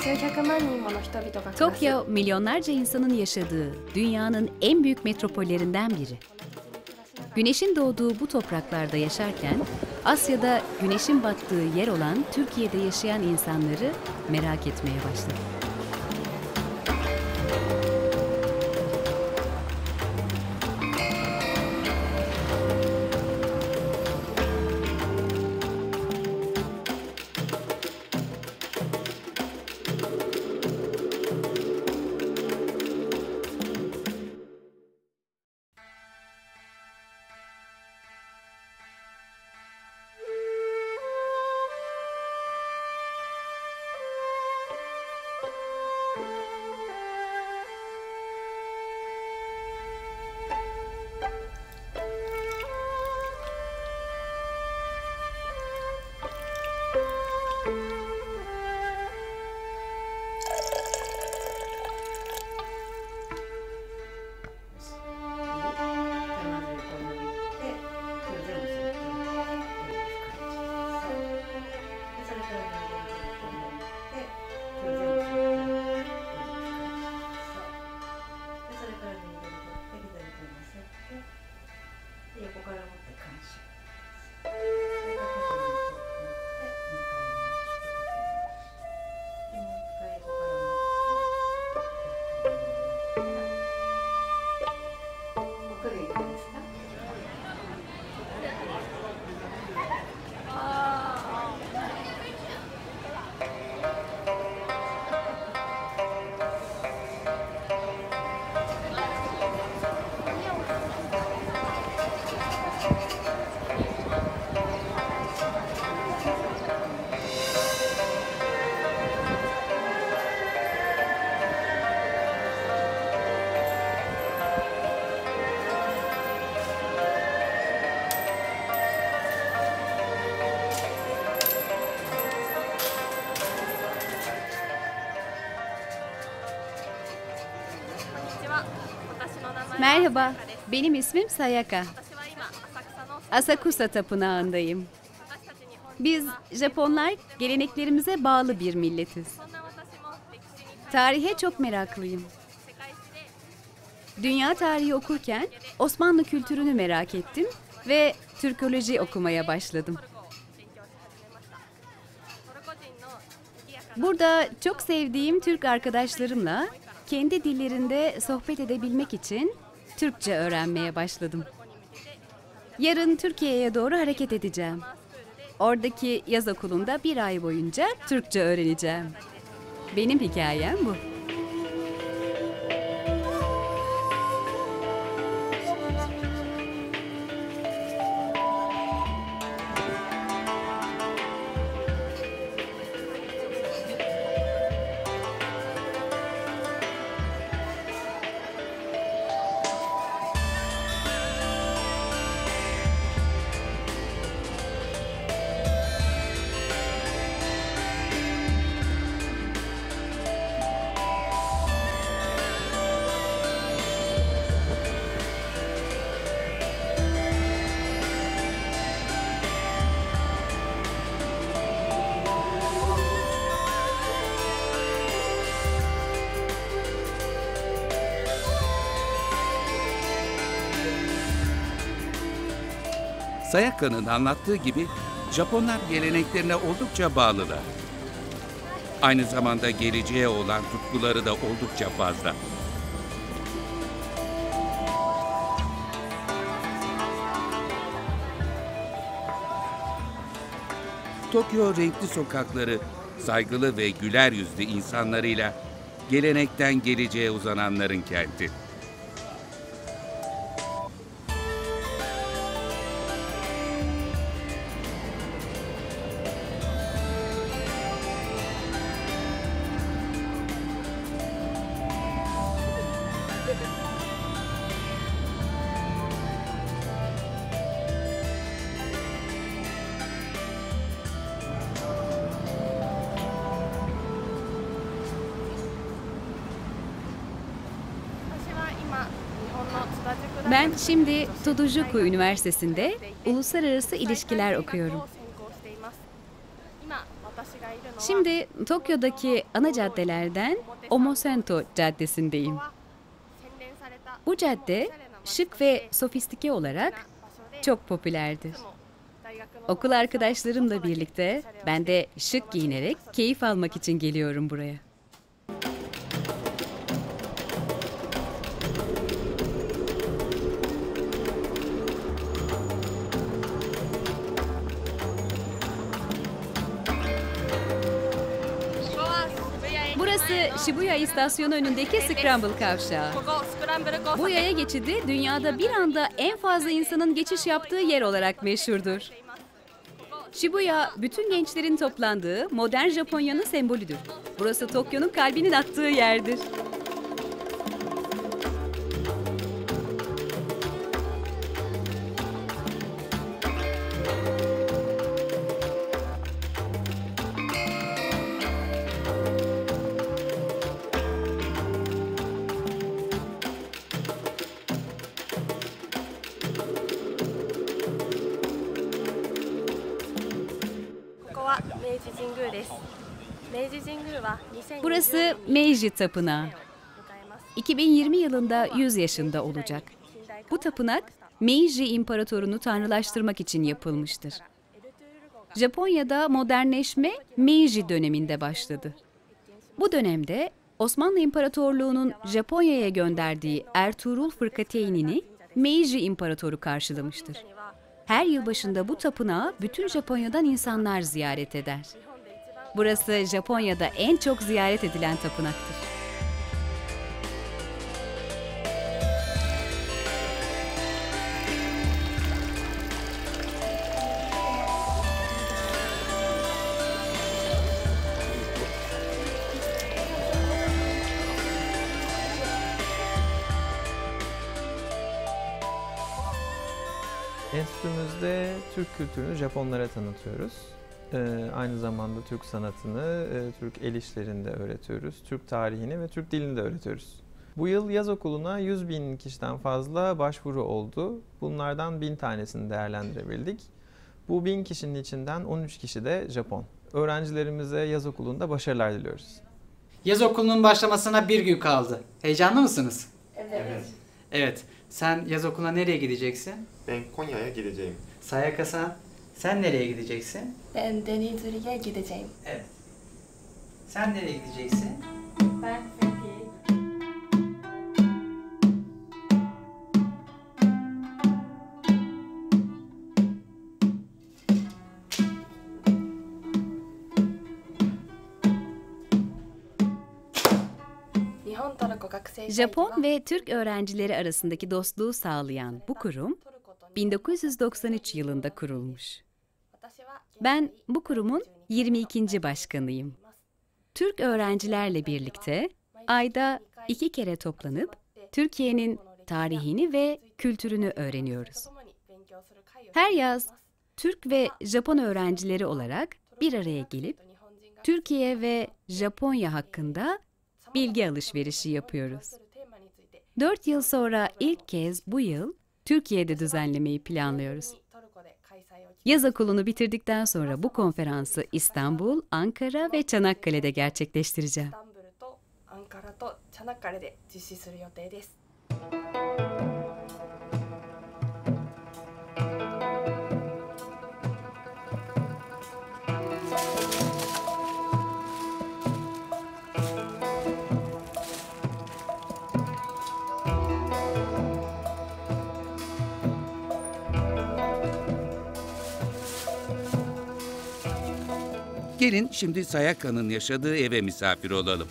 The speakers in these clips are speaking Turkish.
Tokyo, milyonlarca insanın yaşadığı dünyanın en büyük metropollerinden biri. Güneşin doğduğu bu topraklarda yaşarken, Asya'da güneşin battığı yer olan Türkiye'de yaşayan insanları merak etmeye başladım. Merhaba, benim ismim Sayaka. Asakusa Tapınağı'ndayım. Biz Japonlar geleneklerimize bağlı bir milletiz. Tarihe çok meraklıyım. Dünya tarihi okurken Osmanlı kültürünü merak ettim ve Türkoloji okumaya başladım. Burada çok sevdiğim Türk arkadaşlarımla kendi dillerinde sohbet edebilmek için Türkçe öğrenmeye başladım. Yarın Türkiye'ye doğru hareket edeceğim. Oradaki yaz okulunda bir ay boyunca Türkçe öğreneceğim. Benim hikayem bu. Sayaka'nın anlattığı gibi Japonlar geleneklerine oldukça bağlılar. Aynı zamanda geleceğe olan tutkuları da oldukça fazla. Tokyo renkli sokakları, saygılı ve güler yüzlü insanlarıyla gelenekten geleceğe uzananların kenti. Ben şimdi Todojuku Üniversitesi'nde Uluslararası İlişkiler okuyorum. Şimdi Tokyo'daki ana caddelerden Omosento Caddesi'ndeyim. Bu cadde şık ve sofistike olarak çok popülerdir. Okul arkadaşlarımla birlikte ben de şık giyinerek keyif almak için geliyorum buraya. Burası Shibuya istasyonu önündeki Scramble kavşağı. Bu yaya geçidi dünyada bir anda en fazla insanın geçiş yaptığı yer olarak meşhurdur. Shibuya, bütün gençlerin toplandığı modern Japonya'nın sembolüdür. Burası Tokyo'nun kalbinin attığı yerdir. Burası Meiji Tapınağı. 2020 yılında 100 yaşında olacak. Bu tapınak, Meiji İmparatorunu tanrılaştırmak için yapılmıştır. Japonya'da modernleşme Meiji döneminde başladı. Bu dönemde Osmanlı İmparatorluğu'nun Japonya'ya gönderdiği Ertuğrul Fırkateynini Meiji İmparatoru karşılamıştır. Her yılbaşında bu tapınağı bütün Japonya'dan insanlar ziyaret eder. Burası Japonya'da en çok ziyaret edilen tapınaktır. Enstitümüzde Türk kültürünü Japonlara tanıtıyoruz. Aynı zamanda Türk sanatını, Türk el işlerini de öğretiyoruz. Türk tarihini ve Türk dilini de öğretiyoruz. Bu yıl yaz okuluna 100.000 kişiden fazla başvuru oldu. Bunlardan 1000 tanesini değerlendirebildik. Bu 1000 kişinin içinden 13 kişi de Japon. Öğrencilerimize yaz okulunda başarılar diliyoruz. Yaz okulunun başlamasına bir gün kaldı. Heyecanlı mısınız? Evet. Evet. Sen yaz okuluna nereye gideceksin? Ben Konya'ya gideceğim. Sayaka-san, sen nereye gideceksin? Ben Denizli'ye gideceğim. Evet. Sen nereye gideceksin? Ben Fethiye. Japon ve Türk öğrencileri arasındaki dostluğu sağlayan bu kurum 1993 yılında kurulmuş. Ben bu kurumun 22. başkanıyım. Türk öğrencilerle birlikte ayda 2 kere toplanıp Türkiye'nin tarihini ve kültürünü öğreniyoruz. Her yaz Türk ve Japon öğrencileri olarak bir araya gelip Türkiye ve Japonya hakkında bilgi alışverişi yapıyoruz. 4 yıl sonra ilk kez bu yıl Türkiye'de düzenlemeyi planlıyoruz. Yaz okulunu bitirdikten sonra bu konferansı İstanbul, Ankara ve Çanakkale'de gerçekleştireceğim. Gelin şimdi Sayaka'nın yaşadığı eve misafir olalım.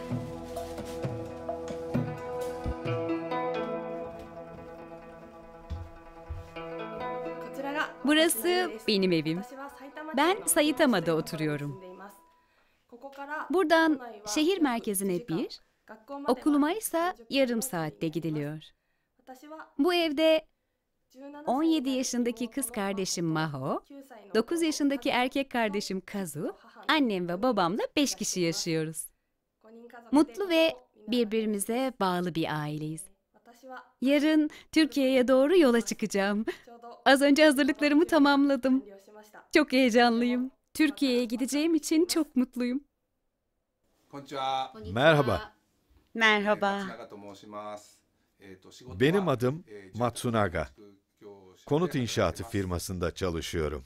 Burası benim evim. Ben Saitama'da oturuyorum. Buradan şehir merkezine bir, okuluma ise yarım saatte gidiliyor. Bu evde 17 yaşındaki kız kardeşim Maho, 9 yaşındaki erkek kardeşim Kazu, annem ve babamla 5 kişi yaşıyoruz. Mutlu ve birbirimize bağlı bir aileyiz. Yarın Türkiye'ye doğru yola çıkacağım. Az önce hazırlıklarımı tamamladım. Çok heyecanlıyım. Türkiye'ye gideceğim için çok mutluyum. Merhaba, Merhaba. benim adım Matsunaga. Konut inşaatı firmasında çalışıyorum.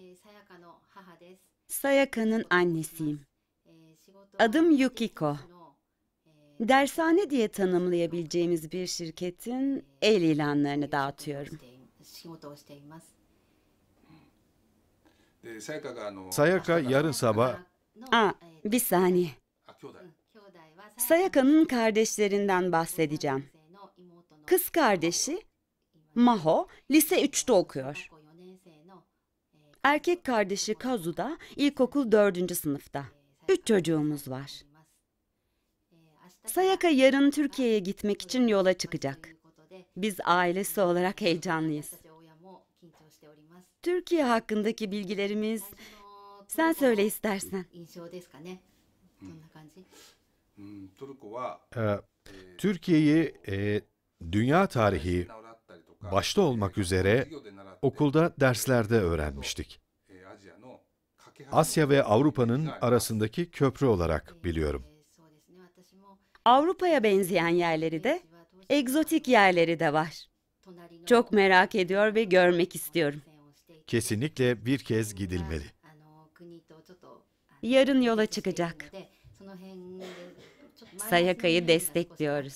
Sayaka'nın annesiyim. Adım Yukiko. Dershane diye tanımlayabileceğimiz bir şirketin el ilanlarını dağıtıyorum. Sayaka yarın sabah Bir saniye. Sayaka'nın kardeşlerinden bahsedeceğim. Kız kardeşi Maho lise 3'te okuyor. Erkek kardeşi Kazu da ilkokul 4. sınıfta. 3 çocuğumuz var. Sayaka yarın Türkiye'ye gitmek için yola çıkacak. Biz ailesi olarak heyecanlıyız. Türkiye hakkındaki bilgilerimiz, sen söyle istersen. Türkiye'yi dünya tarihi başta olmak üzere okulda derslerde öğrenmiştik. Asya ve Avrupa'nın arasındaki köprü olarak biliyorum. Avrupa'ya benzeyen yerleri de, egzotik yerleri de var. Çok merak ediyor ve görmek istiyorum. Kesinlikle bir kez gidilmeli. Yarın yola çıkacak. Sayaka'yı destekliyoruz.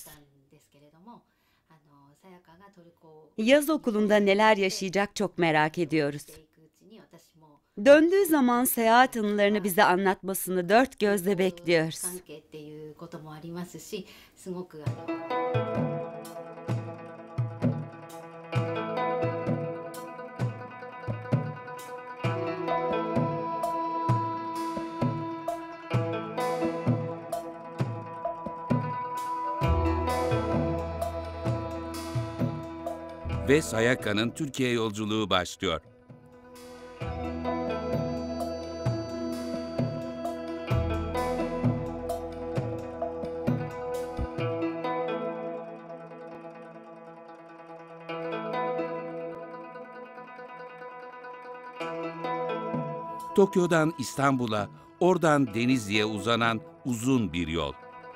Yaz okulunda neler yaşayacak çok merak ediyoruz. Döndüğü zaman seyahat anılarını bize anlatmasını dört gözle bekliyoruz. Ve Sayaka'nın Türkiye yolculuğu başlıyor. Tokyo'dan İstanbul'a, oradan Denizli'ye uzanan uzun bir yol.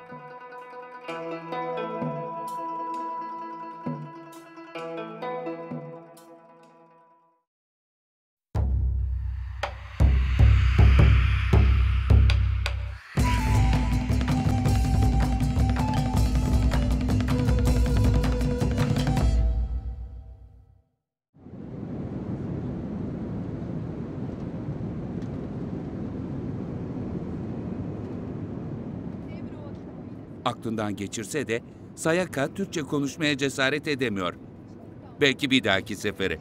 Aklından geçirse de Sayaka Türkçe konuşmaya cesaret edemiyor. Belki bir dahaki sefere.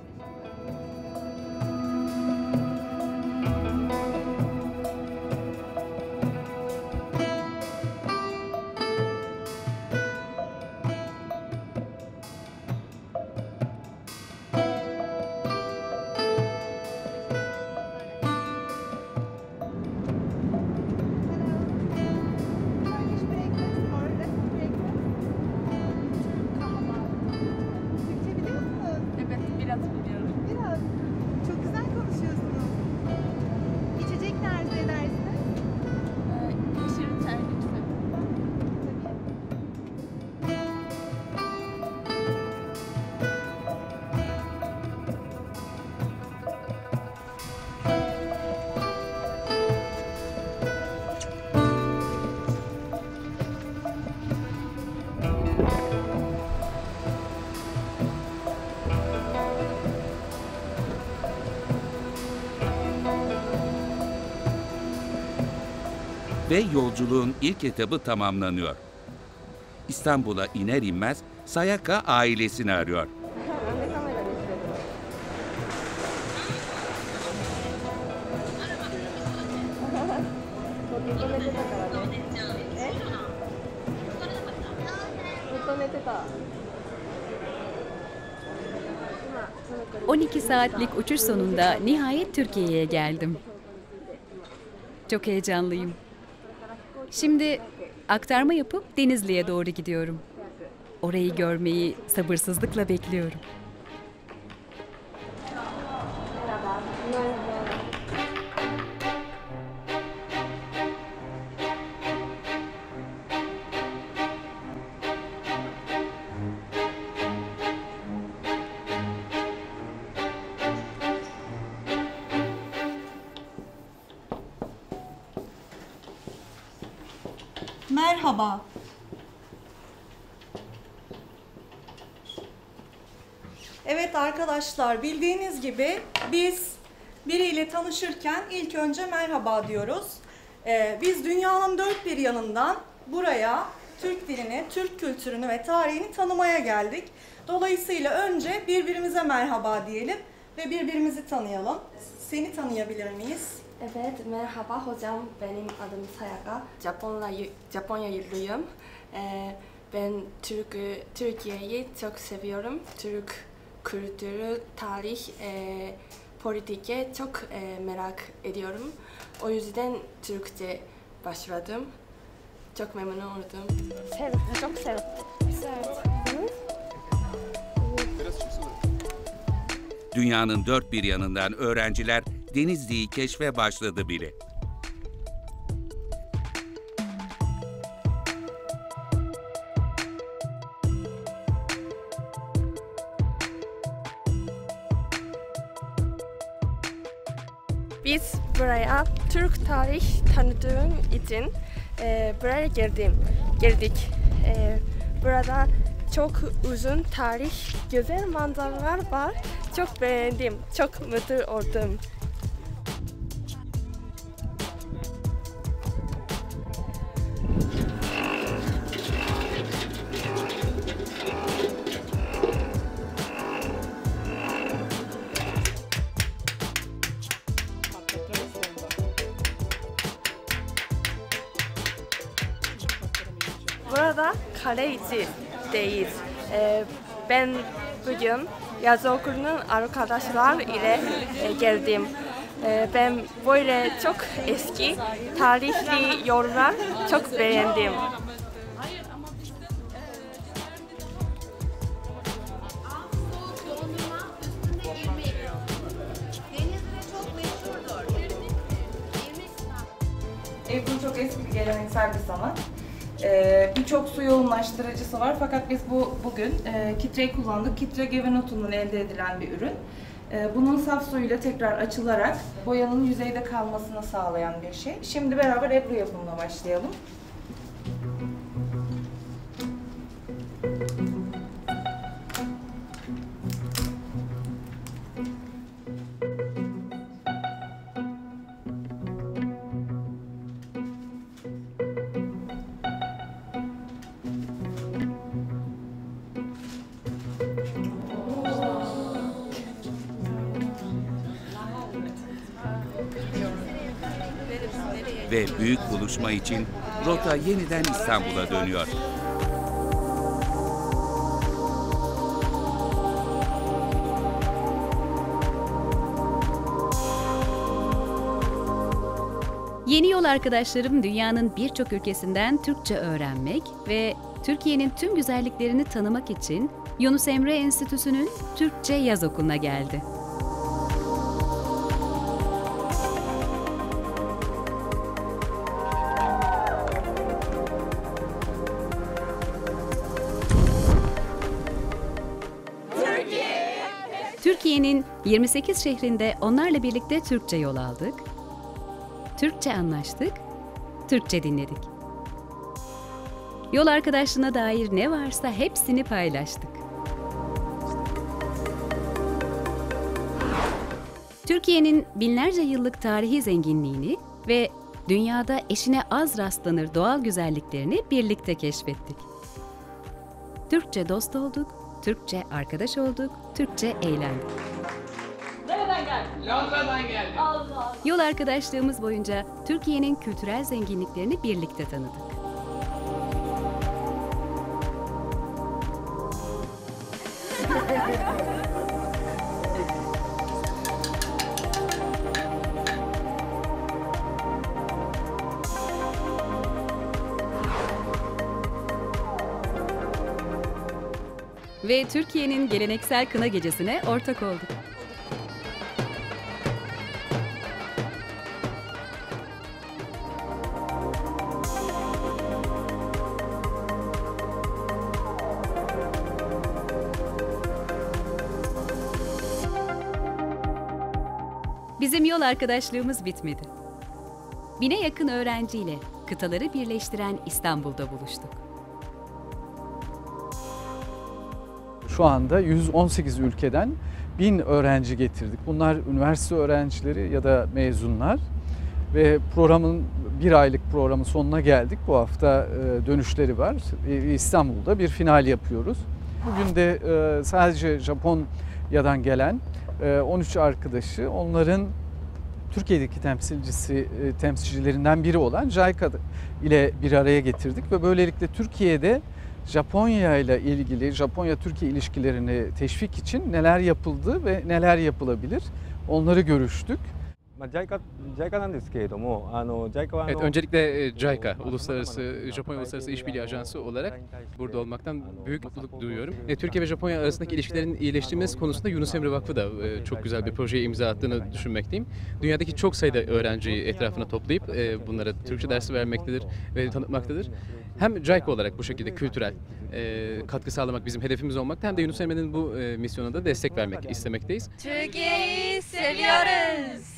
Çok güzel konuşuyorsunuz. İçecek nerede edersiniz? Yeşil çay lütfen. Ve yolculuğun ilk etabı tamamlanıyor. İstanbul'a iner inmez Sayaka ailesini arıyor. — 12 saatlik uçuş sonunda nihayet Türkiye'ye geldim. Çok heyecanlıyım. Şimdi aktarma yapıp Denizli'ye doğru gidiyorum. Orayı görmeyi sabırsızlıkla bekliyorum. Merhaba. Evet arkadaşlar, bildiğiniz gibi biz biriyle tanışırken ilk önce merhaba diyoruz. Biz dünyanın dört bir yanından buraya Türk dilini, Türk kültürünü ve tarihini tanımaya geldik. Dolayısıyla önce birbirimize merhaba diyelim ve birbirimizi tanıyalım. Seni tanıyabilir miyiz? Evet, merhaba hocam. Benim adım Sayaka. Japonyalıyım. Ben Türkiye'yi çok seviyorum. Türk kültürü, tarih, politike çok merak ediyorum. O yüzden Türkçe başladım. Çok memnun oldum. Çok sevdim. Dünyanın dört bir yanından öğrenciler Denizli'yi keşfe başladı bile. Biz buraya Türk tarih tanıdığım için buraya geldik. Burada çok uzun tarih, güzel manzaralar var. Çok beğendim, çok mutlu oldum. Burada Kaleiçi'deyiz. Ben bugün yaz okulunun arkadaşlar ile geldim. Ben böyle çok eski tarihli yollar çok beğendim. Ebru çok eski bir geleneksel bir sanat. Birçok su yoğunlaştırıcısı var fakat biz bugün kitreyi kullandık. Kitre Gevenotu'ndan elde edilen bir ürün. Bunun saf suyuyla tekrar açılarak boyanın yüzeyde kalmasını sağlayan bir şey. Şimdi beraber Ebru yapımına başlayalım. Ve büyük buluşma için rota yeniden İstanbul'a dönüyor. Yeni yol arkadaşlarım dünyanın birçok ülkesinden Türkçe öğrenmek ve Türkiye'nin tüm güzelliklerini tanımak için Yunus Emre Enstitüsü'nün Türkçe Yaz Okulu'na geldi. Türkiye'nin 28 şehrinde onlarla birlikte Türkçe yol aldık, Türkçe anlaştık, Türkçe dinledik. Yol arkadaşlığına dair ne varsa hepsini paylaştık. Türkiye'nin binlerce yıllık tarihi zenginliğini ve dünyada eşine az rastlanır doğal güzelliklerini birlikte keşfettik. Türkçe dost olduk, Türkçe arkadaş olduk, Türkçe eğlendik. Nereden geldin? Londra'dan geldim. Allah. Yol arkadaşlığımız boyunca Türkiye'nin kültürel zenginliklerini birlikte tanıdık. Ve Türkiye'nin geleneksel kına gecesine ortak olduk. Bizim yol arkadaşlığımız bitmedi. 1000'e yakın öğrenciyle kıtaları birleştiren İstanbul'da buluştuk. Şu anda 118 ülkeden 1000 öğrenci getirdik. Bunlar üniversite öğrencileri ya da mezunlar. Ve programın bir aylık programın sonuna geldik. Bu hafta dönüşleri var. İstanbul'da bir final yapıyoruz. Bugün de sadece Japonya'dan gelen 13 arkadaşı, onların Türkiye'deki temsilcilerinden biri olan JICA ile bir araya getirdik ve böylelikle Türkiye'de Japonya ile ilgili Japonya-Türkiye ilişkilerini teşvik için neler yapıldı ve neler yapılabilir onları görüştük. Evet, öncelikle JICA, Japonya Uluslararası İşbirliği Ajansı olarak burada olmaktan büyük mutluluk duyuyorum. Türkiye ve Japonya arasındaki ilişkilerin iyileştirilmesi konusunda Yunus Emre Vakfı da çok güzel bir projeye imza attığını düşünmekteyim. Dünyadaki çok sayıda öğrenciyi etrafına toplayıp bunlara Türkçe dersi vermektedir ve tanıtmaktadır. Hem JICA olarak bu şekilde kültürel katkı sağlamak bizim hedefimiz olmakta, hem de Yunus Emre'nin bu misyonuna da destek vermek istemekteyiz. Türkiye'yi seviyoruz.